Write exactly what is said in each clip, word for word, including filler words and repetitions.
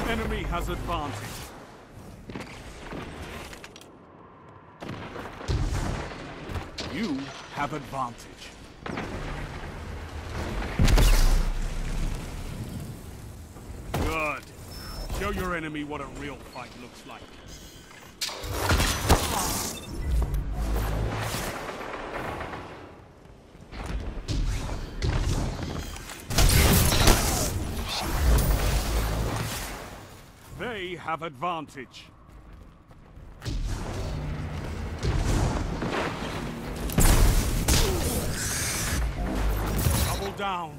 Enemy has advantage. You have advantage. Good. Show your enemy what a real fight looks like. They have advantage. Double down.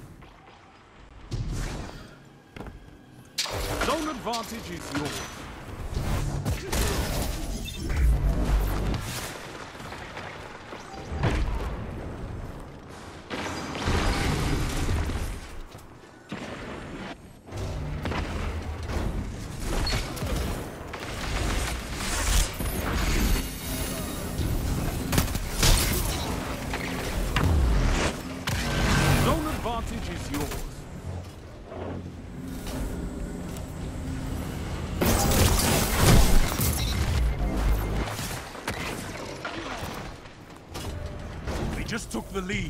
Zone advantage is yours. Zone advantage is yours. Just took the lead.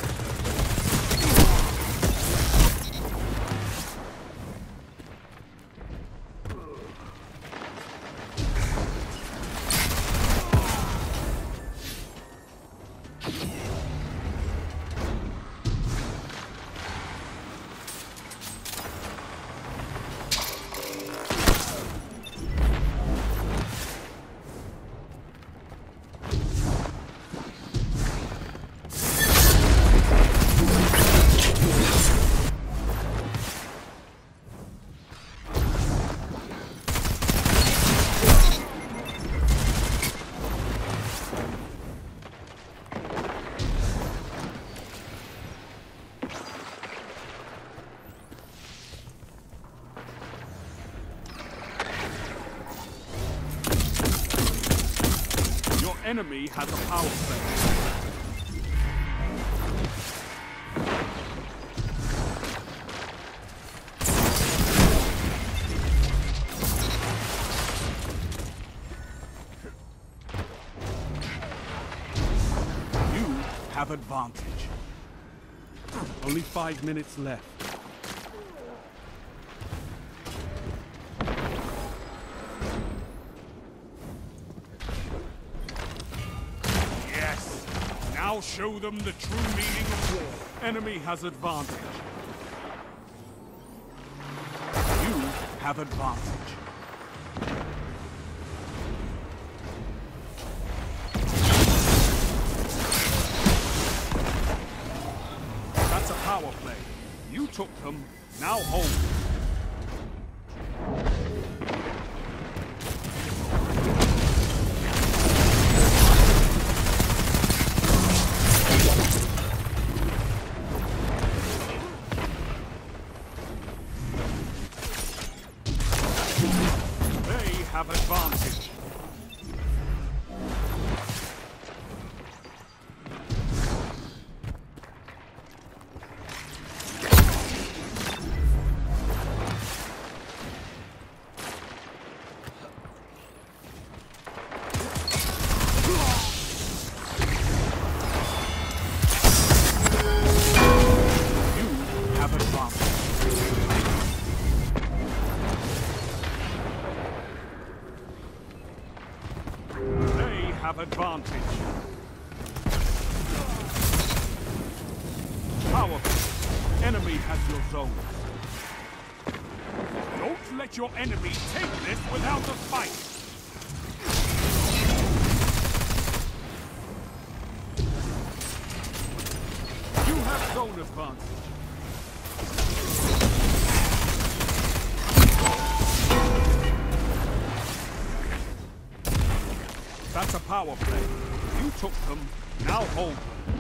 Enemy has a power play. You have advantage. Only five minutes left. Now show them the true meaning of war. Enemy has advantage. You have advantage. That's a power play. You took them, now hold them. Have advantage. Have advantage. Power. Enemy has your zone. Don't let your enemy take this without a fight. You have zone advantage. That's a power play. You took them, now hold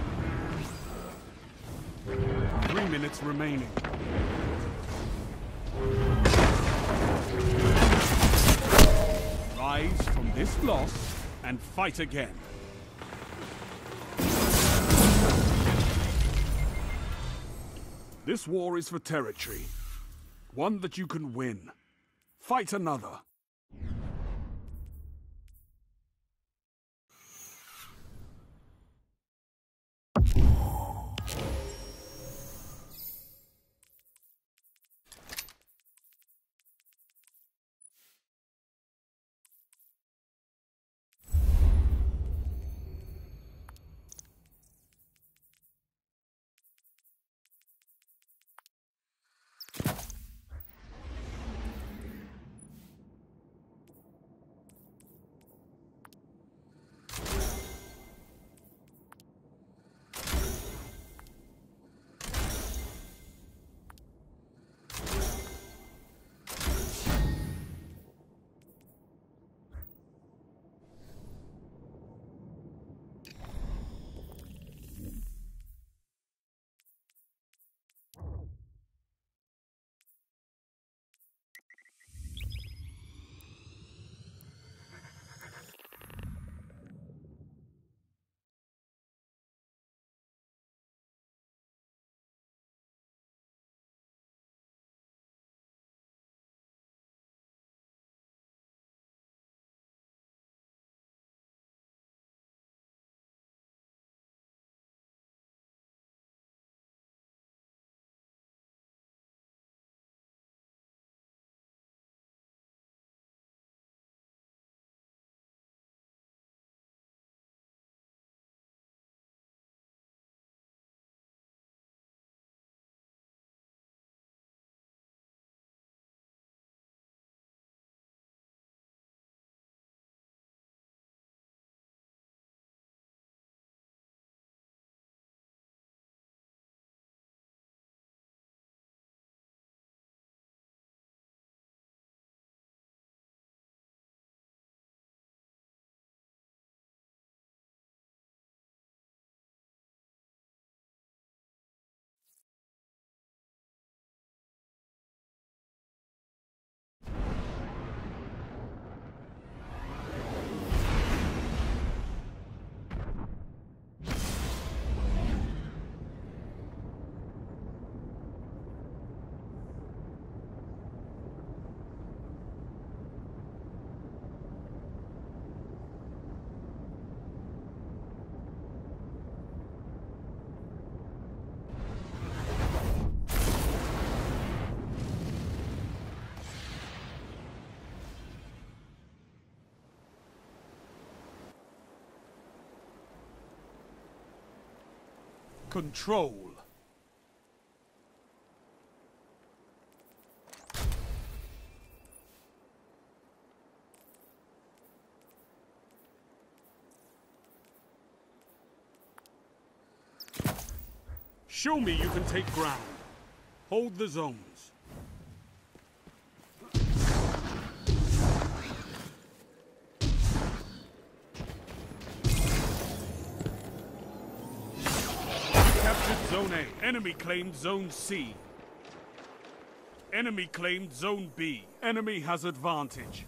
them. Three minutes remaining. Rise from this loss and fight again. This war is for territory. One that you can win. Fight another. Control. Show me you can take ground. Hold the zones. Zone A. Enemy claimed Zone C. Enemy claimed Zone B. Enemy has advantage.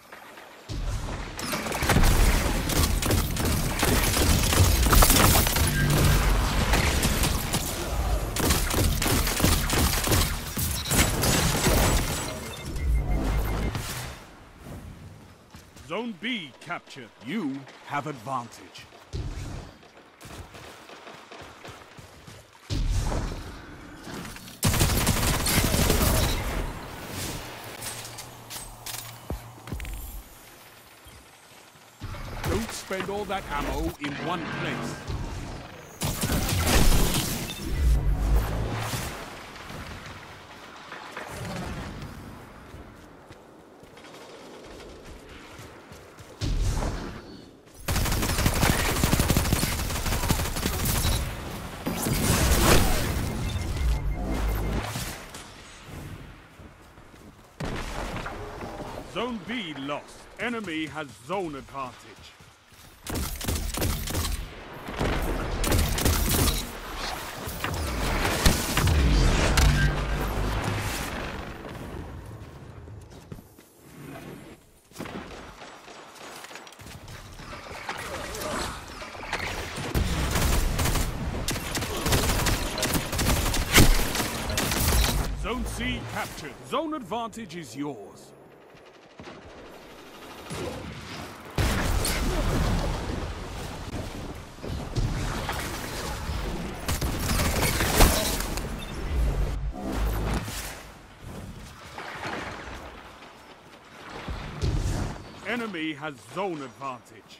Zone B captured. You have advantage. Don't spend all that ammo in one place. Zone B lost. Enemy has zone advantage. Zone C captured. Zone advantage is yours. Enemy has zone advantage.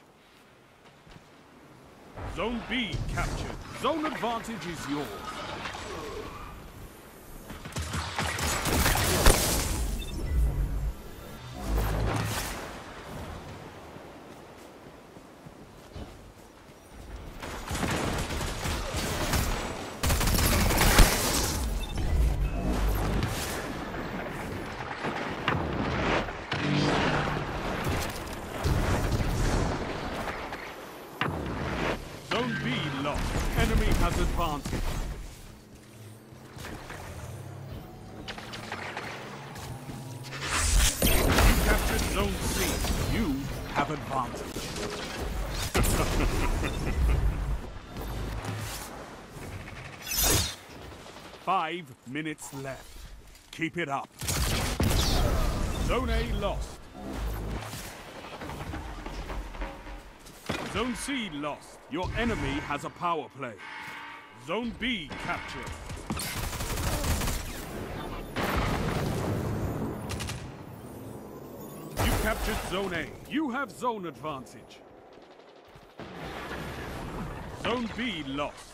Zone B captured. Zone advantage is yours. Zone B lost. Enemy has advantage. You captured Zone C. You have advantage. Five minutes left. Keep it up. Zone A lost. Zone C lost. Your enemy has a power play. Zone B captured. You captured Zone A. You have zone advantage. Zone B lost.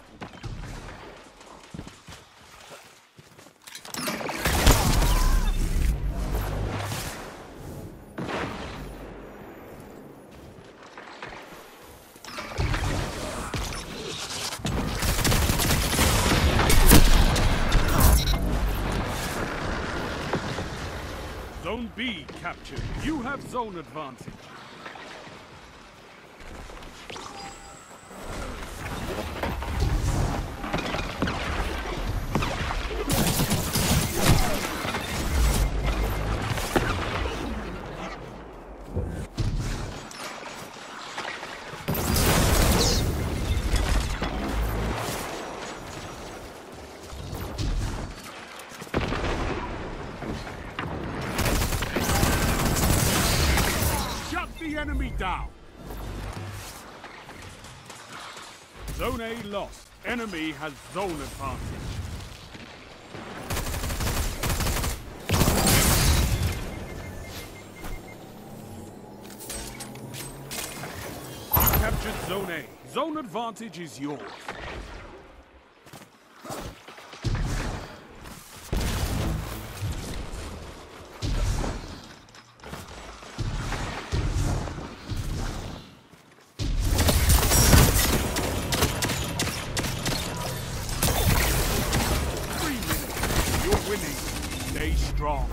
Zone B captured. You have zone advantage. Enemy down. Zone A lost. Enemy has zone advantage. You captured Zone A. Zone advantage is yours. Winning. Stay strong.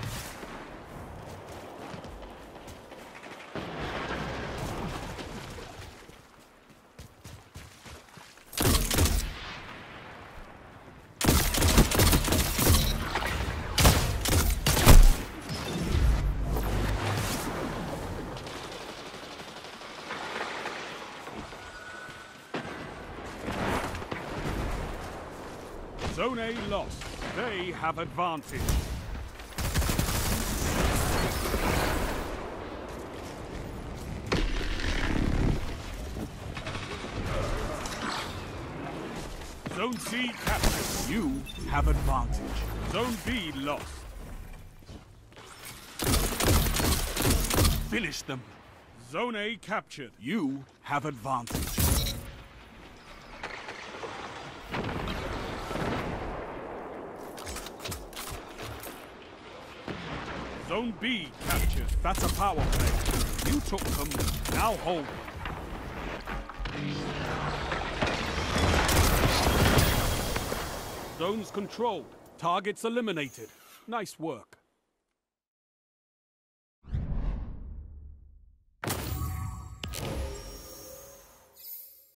Zone A lost. They have advantage. Zone C captured. You have advantage. Zone B lost. Finish them. Zone A captured. You have advantage. Zone B captured. That's a power play. You took them. Now hold. Zones controlled. Targets eliminated. Nice work.